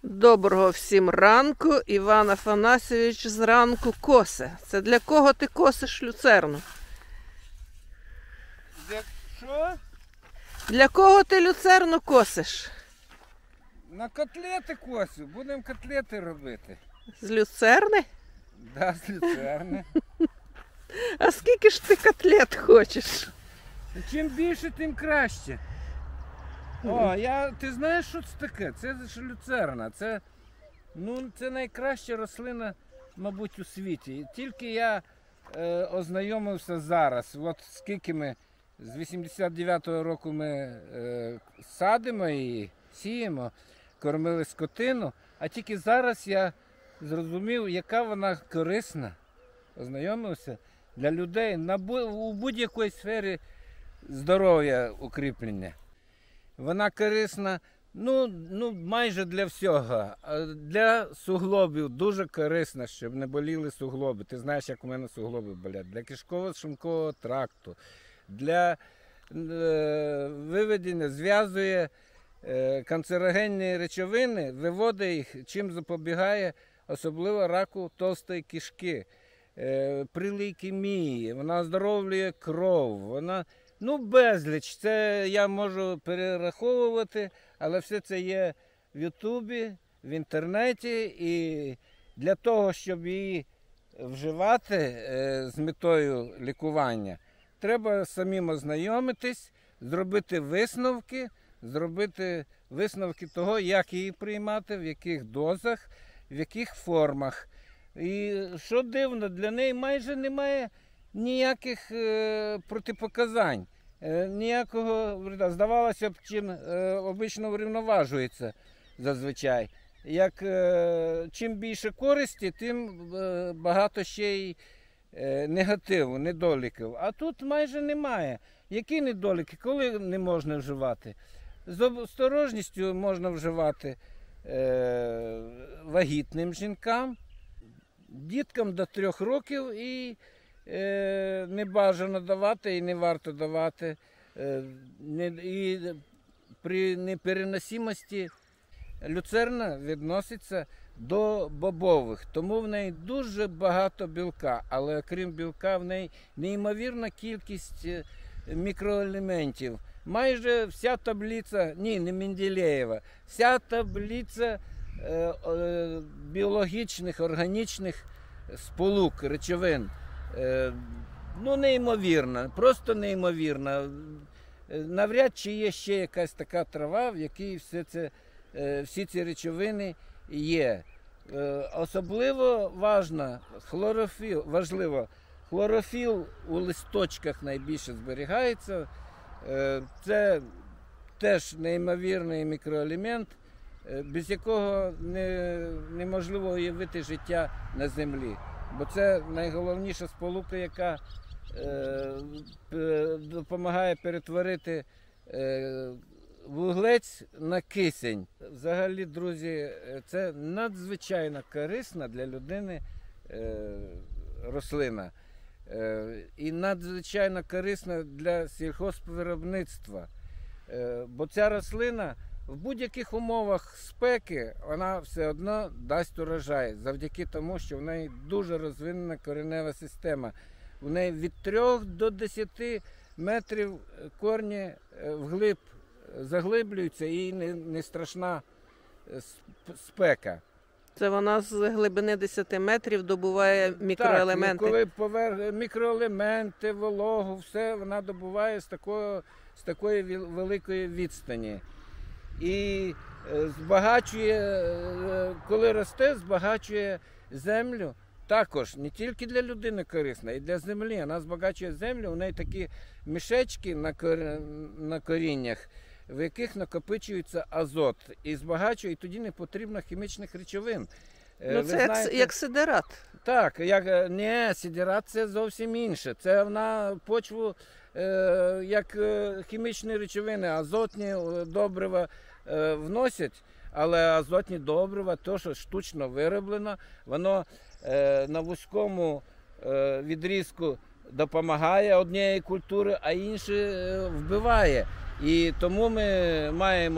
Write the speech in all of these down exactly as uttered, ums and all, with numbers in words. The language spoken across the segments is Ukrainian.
Доброго всім ранку. Іван Афанасьович зранку косе. Це для кого ти косиш люцерну? Для що? Для кого ти люцерну косиш? На котлети косю. Будемо котлети робити. З люцерни? Да, з люцерни. А скільки ж ти котлет хочеш? Чим більше, тим краще. О, я, ти знаєш, що це таке? Це ж люцерна. Це, ну, це найкраща рослина, мабуть, у світі. І тільки я е, ознайомився зараз. От скільки ми з вісімдесят дев'ятого року ми е, садимо її, сіємо, кормили скотину, а тільки зараз я зрозумів, яка вона корисна. Ознайомився для людей на, у будь-якій сфері здоров'я укріплення. Вона корисна, ну, ну, майже для всього. Для суглобів дуже корисна, щоб не боліли суглоби. Ти знаєш, як у мене суглоби болять. Для кишково-шлункового тракту, для е, виведення, зв'язує е, канцерогенні речовини, виводить їх, чим запобігає особливо раку товстої кишки, е, при лейкемії, вона оздоровлює кров, вона... Ну, безліч. Це я можу перераховувати, але все це є в Ютубі, в інтернеті. І для того, щоб її вживати е, з метою лікування, треба самим ознайомитись, зробити висновки, зробити висновки того, як її приймати, в яких дозах, в яких формах. І що дивно, для неї майже немає ніяких е, протипоказань, е, ніякого вреда. Здавалося б, чим е, обично врівноважується зазвичай. Як, е, чим більше користі, тим е, багато ще й е, негативу, недоліків. А тут майже немає. Які недоліки? Коли не можна вживати? З осторожністю можна вживати е, вагітним жінкам, діткам до трьох років і е, не бажано давати і не варто давати. Е, не, і при непереносимості люцерна відноситься до бобових, тому в неї дуже багато білка, але крім білка в неї неймовірна кількість мікроелементів. Майже вся таблиця, ні, не Менделєєва, вся таблиця е, е, біологічних, органічних сполук, речовин, е, ну, неймовірна, просто неймовірна. Навряд чи є ще якась така трава, в якій все це, е, всі ці речовини є. Е, особливо важна, хлорофіл, важливо, хлорофіл у листочках найбільше зберігається. Це теж неймовірний мікроелемент, без якого не, неможливо уявити життя на землі. Бо це найголовніша сполука, яка е, допомагає перетворити е, вуглець на кисень. Взагалі, друзі, це надзвичайно корисна для людини е, рослина. І надзвичайно корисна для сільгоспвиробництва. Бо ця рослина в будь-яких умовах спеки, вона все одно дасть урожай, завдяки тому, що в неї дуже розвинена коренева система. У неї від трьох до десяти метрів корні вглиб заглиблюються і не, не страшна спека. Це вона з глибини десяти метрів добуває мікроелементи. Так, коли поверх мікроелементи, вологу, все вона добуває з такої, з такої великої відстані. І збагачує, коли росте, збагачує землю. Також не тільки для людини корисна, і для землі. Вона збагачує землю, у неї такі мішечки на, кор... на коріннях, в яких накопичується азот. І збагачує, і тоді не потрібно хімічних речовин. Ну, це як, знаєте, як сидерат. Так, як, ні, сидерат це зовсім інше. Це вона почву, е, як хімічні речовини, азотні добрива е, вносять, але азотні добрива, то, що штучно вироблено, воно е, на вузькому е, відрізку допомагає однієї культури, а інші е, вбиває. І тому ми маємо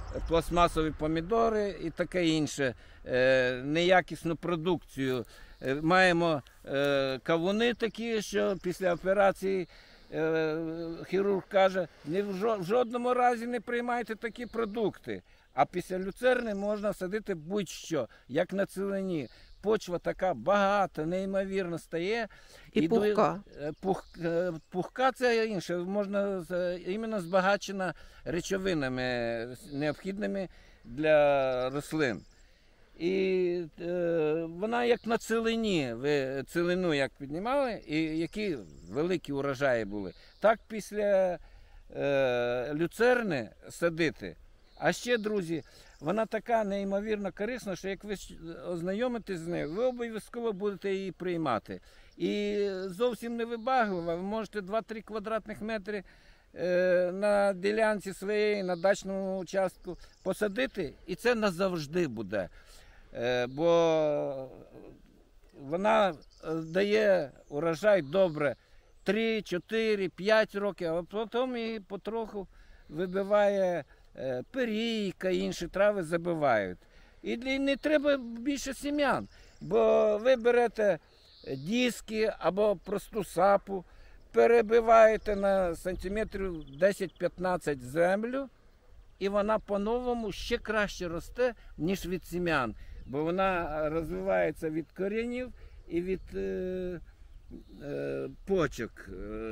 пластмасові помідори і таке інше, неякісну продукцію. Маємо кавуни такі, що після операції хірург каже, ні в жодному разі не приймайте такі продукти. А після люцерни можна садити будь-що, як на цілині. Почва така багата, неймовірно стає. І, і пухка. Пух, пухка це інше, можна іменно збагачена речовинами, необхідними для рослин. І е, вона як на цілині, ви цілину як піднімали, і які великі урожаї були. Так після е, люцерни садити. А ще, друзі, вона така неймовірно корисна, що як ви ознайомитесь з нею, ви обов'язково будете її приймати. І зовсім не вибаглива, ви можете два-три квадратних метри е, на ділянці своєї, на дачному участку посадити, і це назавжди буде. Е, бо вона дає урожай добре три, чотири, п'ять років, а потім її потроху вибиває перійка, інші трави забивають. І не треба більше сім'ян, бо ви берете диски або просту сапу, перебиваєте на сантиметрів десять-п'ятнадцять землю, і вона по-новому ще краще росте, ніж від сім'ян, бо вона розвивається від коренів і від е, е, почок.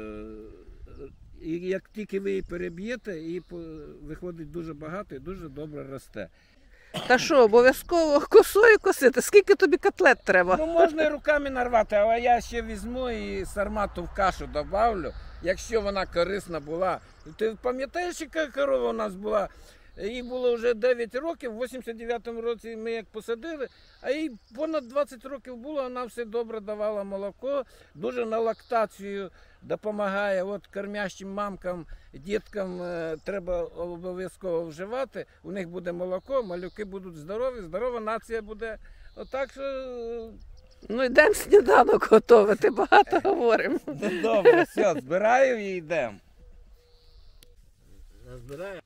І як тільки ви її переб'єте, її виходить дуже багато і дуже добре росте. Та що, обов'язково косою косити? Скільки тобі котлет треба? Ну, можна і руками нарвати, але я ще візьму і сармату в кашу добавлю, якщо вона корисна була. Ти пам'ятаєш, яка корова у нас була? Їй було вже дев'ять років, в вісімдесят дев'ятому році ми як посадили, а їй понад двадцять років було, вона все добре давала молоко, дуже на лактацію допомагає. От кормящим мамкам, діткам е, треба обов'язково вживати, у них буде молоко, малюки будуть здорові, здорова нація буде. Отак що... Ну йдемо сніданок готувати, багато говоримо. Добре, все, збираю і йдемо. Збираю.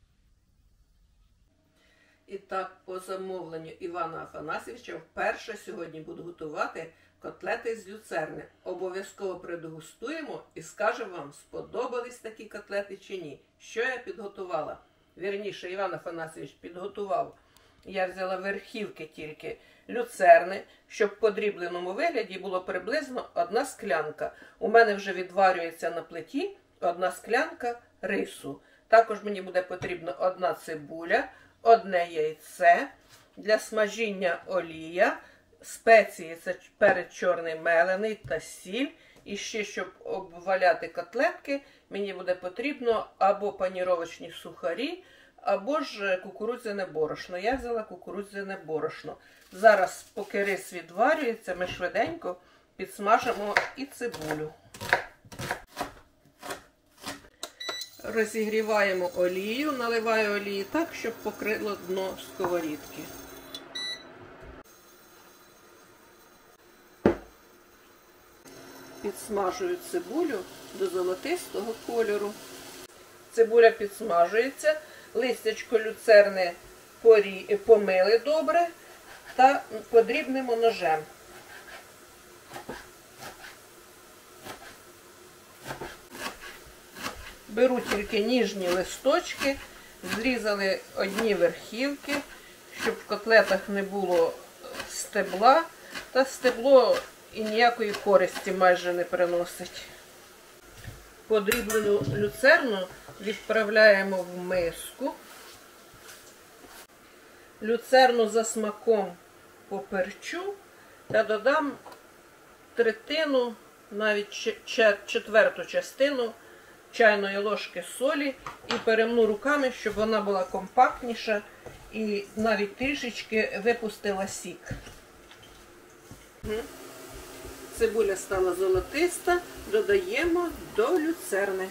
І так, по замовленню Івана Афанасьовича вперше сьогодні буду готувати котлети з люцерни. Обов'язково предегустуємо і скажемо вам, сподобались такі котлети чи ні. Що я підготувала? Вірніше, Іван Афанасьович підготував. Я взяла верхівки тільки люцерни, щоб в подрібленому вигляді було приблизно одна склянка. У мене вже відварюється на плиті одна склянка рису. Також мені буде потрібна одна цибуля, одне яйце, для смажіння олія, спеції – це перець чорний мелений та сіль. І ще, щоб обваляти котлетки, мені буде потрібно або паніровочні сухарі, або ж кукурудзяне борошно. Я взяла кукурудзяне борошно. Зараз, поки рис відварюється, ми швиденько підсмажимо і цибулю. Розігріваємо олію, наливаю олії так, щоб покрило дно сковорідки. Підсмажую цибулю до золотистого кольору. Цибуля підсмажується, листячко люцерни порі... помили добре та подрібнемо ножем. Беру тільки ніжні листочки, зрізали одні верхівки, щоб в котлетах не було стебла, та стебло і ніякої користі майже не приносить. Подріблену люцерну відправляємо в миску. Люцерну за смаком поперчу та додам третину, навіть четверту частину чайної ложки солі і перемну руками, щоб вона була компактніша і навіть трішечки випустила сік. Цибуля стала золотиста, додаємо до люцерни.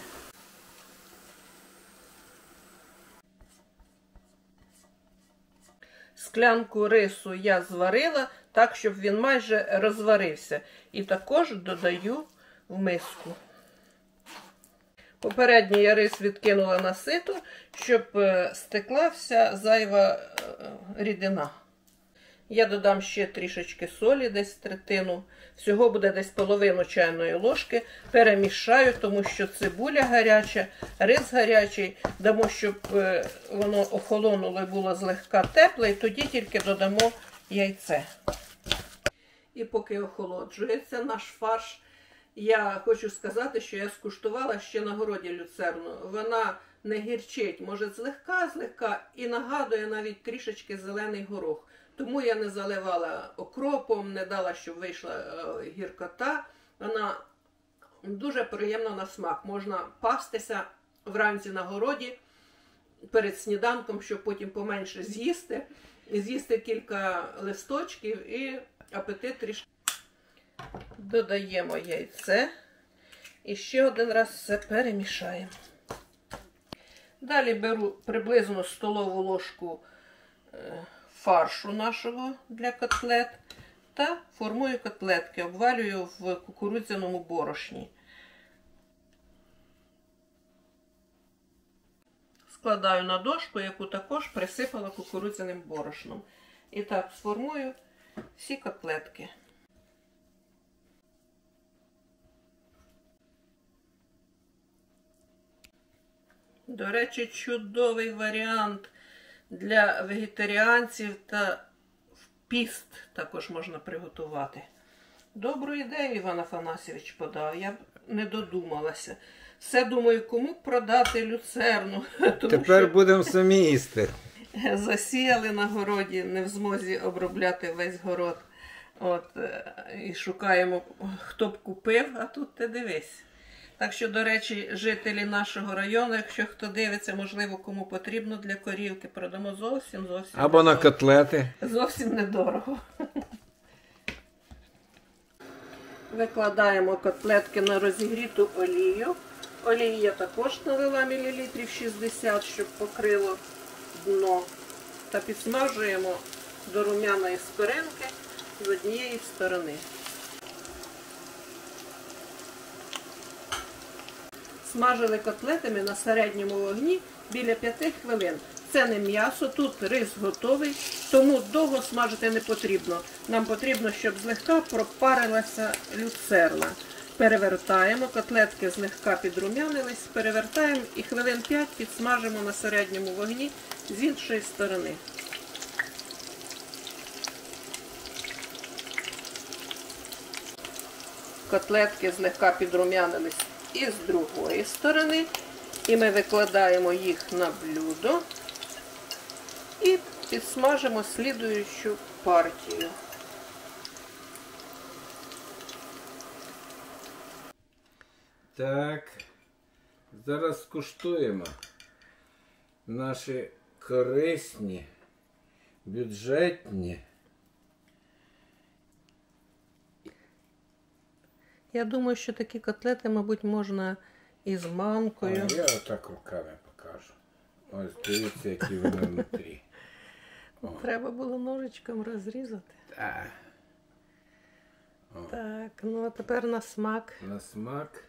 Склянку рису я зварила так, щоб він майже розварився. І також додаю в миску. Попередньо я рис відкинула на сито, щоб стекла вся зайва рідина. Я додам ще трішечки солі, десь третину. Всього буде десь половину чайної ложки. Перемішаю, тому що цибуля гаряча, рис гарячий. Дамо, щоб воно охолонуло і було злегка тепле, і тоді тільки додамо яйце. І поки охолоджується наш фарш, я хочу сказати, що я скуштувала ще на городі люцерну. Вона не гірчить, може злегка-злегка і нагадує навіть трішечки зелений горох. Тому я не заливала окропом, не дала, щоб вийшла е, гіркота. Вона дуже приємна на смак. Можна пастися вранці на городі перед сніданком, щоб потім поменше з'їсти. З'їсти кілька листочків і апетит трішки. Додаємо яйце і ще один раз все перемішаємо. Далі беру приблизно столову ложку е, фаршу нашого для котлет та формую котлетки, обвалюю в кукурудзяному борошні. Складаю на дошку, яку також присипала кукурудзяним борошном. І так сформую всі котлетки. До речі, чудовий варіант для вегетаріанців та в піст також можна приготувати. Добру ідею Іван Афанасьович подав, я б не додумалася. Все думаю, кому продати люцерну. Тому Тепер що будемо самі їсти. засіяли на городі, не в змозі обробляти весь город. От, і шукаємо, хто б купив, а тут ти дивись. Так що, до речі, жителі нашого району, якщо хто дивиться, можливо, кому потрібно для корівки, продамо зовсім, зовсім Або на недорого. котлети. Зовсім недорого. Викладаємо котлетки на розігріту олію. Олії я також налила мілілітрів шістдесят, щоб покрило дно. Та підсмажуємо до рум'яної скоринки з однієї сторони. Смажили котлетами на середньому вогні біля п'яти хвилин. Це не м'ясо, тут рис готовий, тому довго смажити не потрібно. Нам потрібно, щоб злегка пропарилася люцерна. Перевертаємо, котлетки злегка підрум'янились, перевертаємо і хвилин п'ять підсмажимо на середньому вогні з іншої сторони. Котлетки злегка підрум'янились і з другої сторони. І ми викладаємо їх на блюдо і підсмажимо слідуючу партію. Так, зараз скуштуємо наші корисні, бюджетні. Я думаю, що такі котлети, мабуть, можна і з манкою. А я отак руками покажу. Ось дивіться, які вони внутрі. О. Треба було ножичком розрізати. Так. О. Так, ну а тепер на смак. На смак.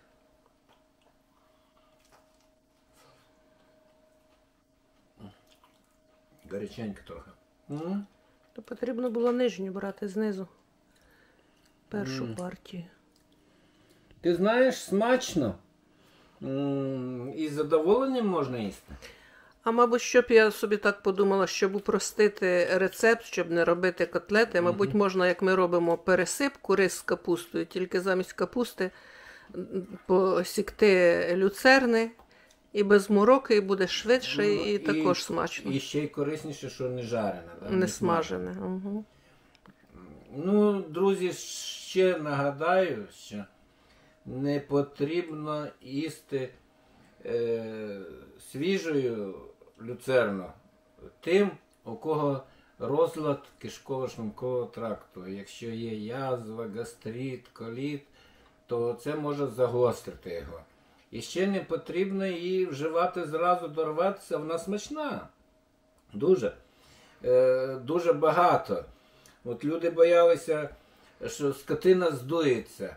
Гаряченько трохи. М? То потрібно було нижню брати знизу. Першу М. партію. Ти знаєш, смачно. М, І з задоволенням можна їсти. А мабуть, щоб я собі так подумала, щоб упростити рецепт, щоб не робити котлети, мабуть, можна, як ми робимо пересипку, рис з капустою, тільки замість капусти м, посікти люцерни, і без мороки, і буде швидше, Ну, і, і- також смачно. І ще й корисніше, що не жарене. Да? Не смажене. Угу. Ну, друзі, ще нагадаю, що не потрібно їсти е, свіжою люцерну тим, у кого розлад кишково-шлункового тракту. Якщо є язва, гастрит, коліт, то це може загострити його. І ще не потрібно її вживати зразу, дорватися, вона смачна. Дуже. Е, дуже багато. От люди боялися, що скотина здується.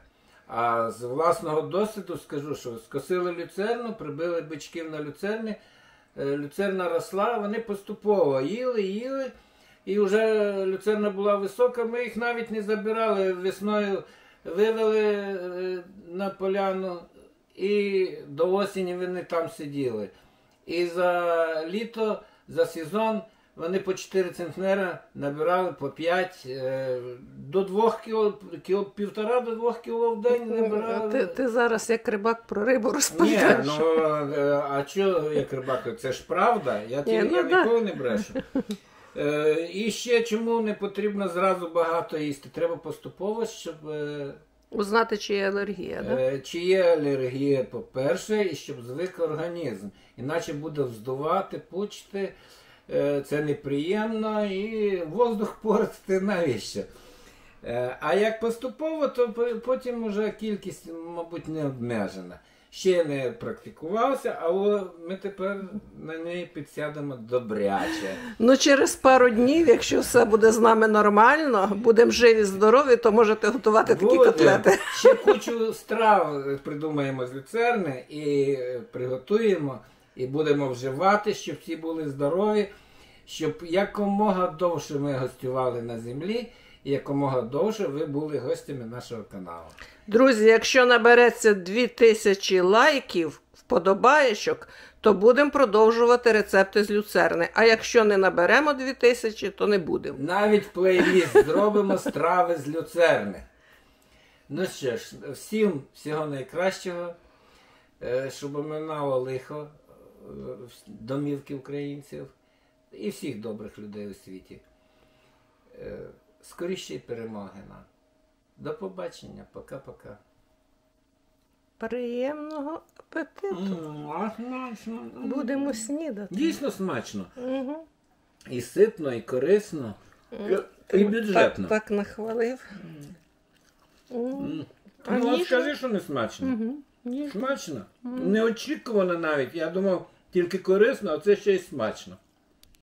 А з власного досвіду скажу, що скосили люцерну, прибили бичків на люцерни, е, люцерна росла, вони поступово їли, їли, і вже люцерна була висока, ми їх навіть не забирали, весною вивели е, на поляну, і до осені вони там сиділи. І за літо, за сезон вони по чотири центнера набирали по п'ять, е, до двох кіло, кіло, півтора до двох кіло в день набирали. Ти, ти зараз як рибак про рибу Ні, розповідаєш. ну е, а що як рибак? Це ж правда, я, ті, Ні, ну, я да. ніколи не брешу. Е, і ще чому не потрібно зразу багато їсти? Треба поступово, щоб е, Узнати, чи є алергія, да? Е, Чи є алергія, по-перше, і щоб звик організм. Іначе буде вздувати, пучити, е, це неприємно і воздух портити навіщо. Е, А як поступово, то по- потім вже кількість, мабуть, не обмежена. Ще не практикувався, але ми тепер на неї підсядемо добряче. Ну, через пару днів, якщо все буде з нами нормально, будемо живі, здорові, то можете готувати такі Буде. котлети. Ще кучу страв придумаємо з люцерни і приготуємо, і будемо вживати, щоб всі були здорові, щоб якомога довше ми гостювали на землі, і якомога довше ви були гостями нашого каналу. Друзі, якщо набереться дві тисячі лайків, вподобаєчок, то будемо продовжувати рецепти з люцерни. А якщо не наберемо дві тисячі, то не будемо. Навіть плейліст зробимо страви з люцерни. Ну що ж, всім всього найкращого, е, щоб оминало лихо е, в домівки українців і всіх добрих людей у світі. Е, Скорішої перемоги нам. До побачення. Пока-пока. Приємного апетиту. М, а смачно. М. Будемо снідати. Дійсно смачно. Угу. І ситно, і корисно, і, і бюджетно. Так, так нахвалив. М. М. А Ну, от ніжно? скажи, що не смачно. Мгм. Ніжно. Смачно. Неочікувано навіть. Я думав, тільки корисно, а це ще й смачно.